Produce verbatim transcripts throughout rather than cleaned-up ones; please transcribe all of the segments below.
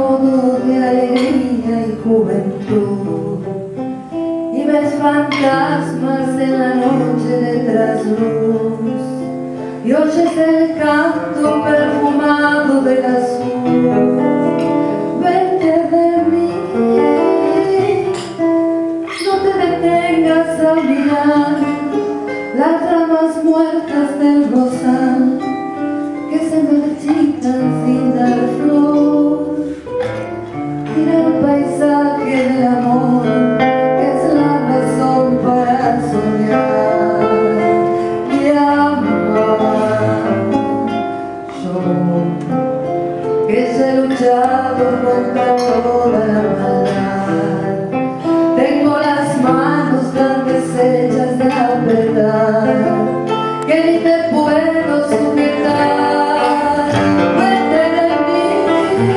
todo de alegría y juventud, y ves fantasmas en la noche de trasluz, y oyes el canto perfumado del azul. Vete de mí, no te detengas a mirar las ramas muertas del rosal que se marchitan sin dar flor. Mira el paisaje del amor, que es la razón para soñar y amar. Yo, que he luchado contra toda la maldad, tengo las manos tan deshechas de la verdad que ni te puedo sujetar. Vete de mí,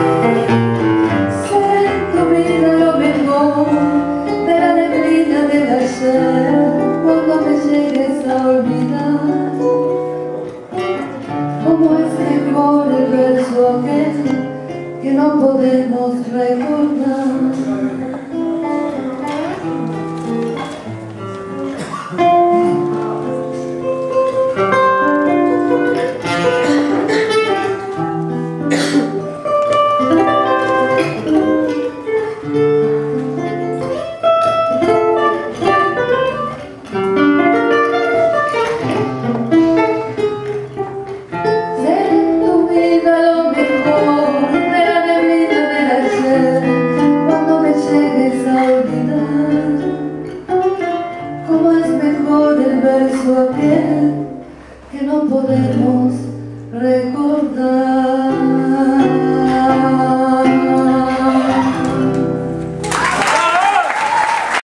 sé en tu vida lo mejor de la neblina del ayer, cuando me llegues a olvidar. Como es mejor el verso aquel que no podemos recordar. Verso aquel que no podemos recordar.